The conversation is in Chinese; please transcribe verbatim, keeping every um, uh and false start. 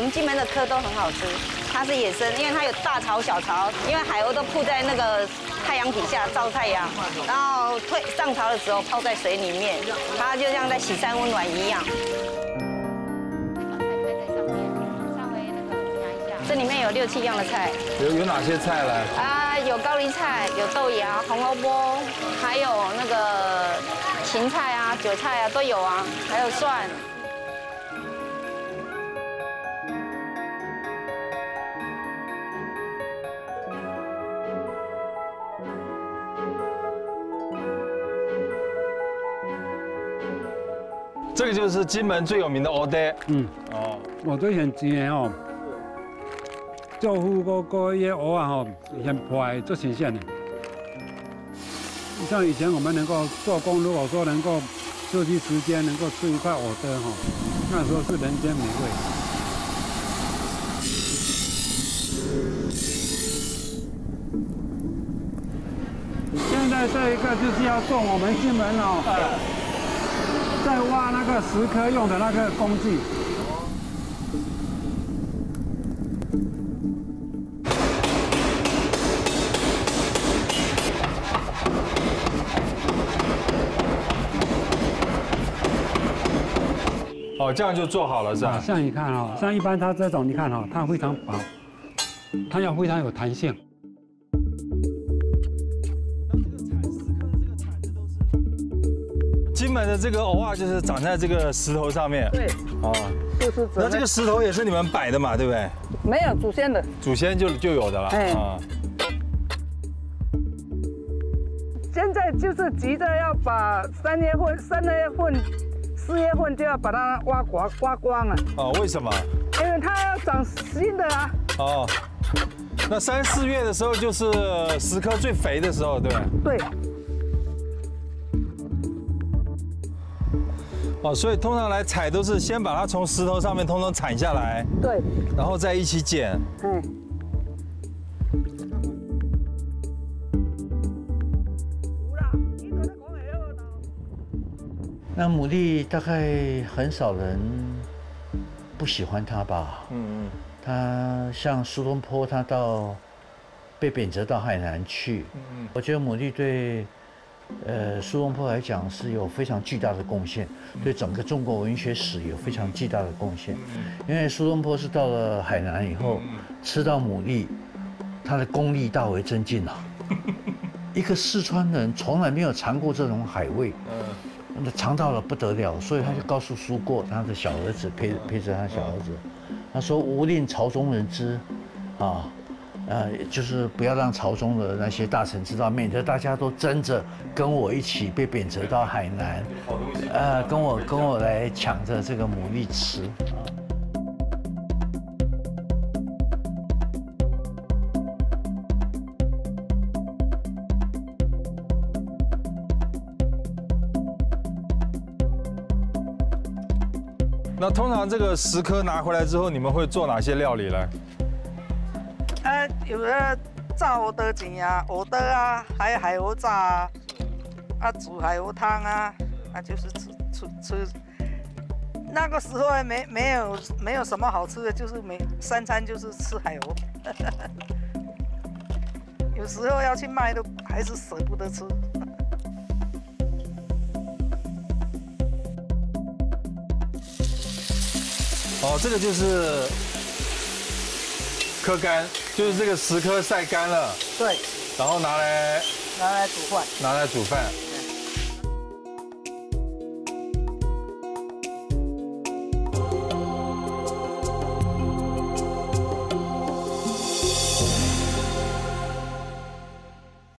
们金门的蚵都很好吃，它是野生，因为它有大潮小潮，因为海鸥都铺在那个太阳底下照太阳，然后退上潮的时候泡在水里面，它就像在洗三温暖一样。这里面有六七样的菜， 有有哪些菜呢？ 啊，有高丽菜，有豆芽、红萝卜，还有那个芹菜啊、韭菜啊都有啊，还有蒜。 这个就是金门最有名的蚵嗲。嗯，哦， 我最现钱的吼。 做富嗰嗰些蚵啊，吼，很破，最新鲜的。像以前我们能够做工，如果说能够休息时间能够吃一块蚵嗲，哈，那时候是人间美味。现在这一个就是要做我们金门哦，在挖那个石刻用的那个工具。 哦，这样就做好了是吧？ 像你看哈，像一般它这种，你看哈，它非常薄，它要非常有弹性。 金门的这个蚵啊，就是长在这个石头上面。 对。哦。就是。 那这个石头也是你们摆的嘛，对不对？ 没有祖先的。 祖先就就有的了。哎。啊。 现在就是急着要把三月份、三月份。 四月份就要把它挖光挖光了。 哦，为什么？ 因为它要长新的啊。 哦，那三四月的时候就是石刻最肥的时候，对不对？ 对。 哦，所以通常来采都是先把它从石头上面通通铲下来。 对。 然后再一起剪。嗯。 那牡蛎大概很少人不喜欢它吧？嗯嗯。它像苏东坡，他到被贬谪到海南去。嗯嗯。我觉得牡蛎对，呃，苏东坡来讲是有非常巨大的贡献，对整个中国文学史有非常巨大的贡献。因为苏东坡是到了海南以后，吃到牡蛎，他的功力大为增进了。一个四川人从来没有尝过这种海味。嗯。 那尝到了不得了，所以他就告诉苏过，他的小儿子陪陪着他小儿子，他说：“无令朝中人知，啊，呃，就是不要让朝中的那些大臣知道，免得大家都争着跟我一起被贬谪到海南，呃，跟我跟我来抢着这个牡蛎吃。” 那通常这个石刻拿回来之后，你们会做哪些料理呢？ 呃，有的炸蚵嗲煎啊，蚵嗲啊，还有海蚵炸啊，啊煮海蚵汤啊，啊就是吃吃吃。那个时候还没没有没有什么好吃的，就是每三餐就是吃海蚵。有时候要去卖都还是舍不得吃。 哦，这个就是刻干，就是这个石刻晒干了， 对， 然后拿来拿来煮饭， 拿来煮饭。